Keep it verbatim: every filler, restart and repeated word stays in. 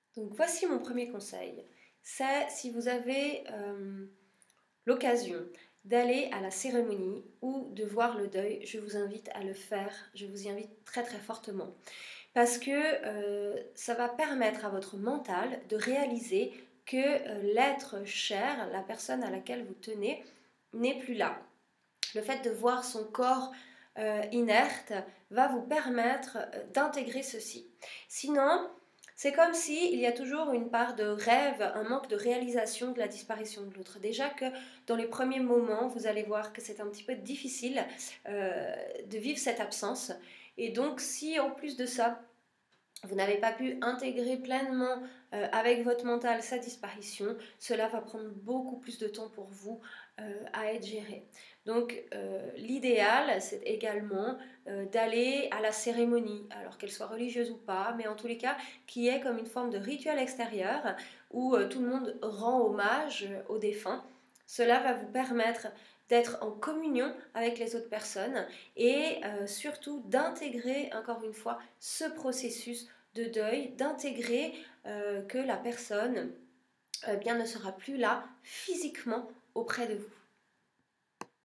Donc voici mon premier conseil. C'est si vous avez euh, l'occasion d'aller à la cérémonie ou de voir le deuil, je vous invite à le faire, je vous y invite très très fortement. Parce que euh, ça va permettre à votre mental de réaliser que euh, l'être cher, la personne à laquelle vous tenez, n'est plus là. Le fait de voir son corps euh, inerte va vous permettre euh, d'intégrer ceci. Sinon, c'est comme s'il y a toujours une part de rêve, un manque de réalisation de la disparition de l'autre. Déjà que dans les premiers moments, vous allez voir que c'est un petit peu difficile euh, de vivre cette absence. Et donc, si en plus de ça, vous n'avez pas pu intégrer pleinement euh, avec votre mental sa disparition, cela va prendre beaucoup plus de temps pour vous euh, à être géré. Donc euh, l'idéal, c'est également euh, d'aller à la cérémonie, alors qu'elle soit religieuse ou pas, mais en tous les cas, qui est comme une forme de rituel extérieur où euh, tout le monde rend hommage aux défunts. Cela va vous permettre d'être en communion avec les autres personnes et euh, surtout d'intégrer encore une fois ce processus de deuil, d'intégrer euh, que la personne euh, bien, ne sera plus là physiquement auprès de vous.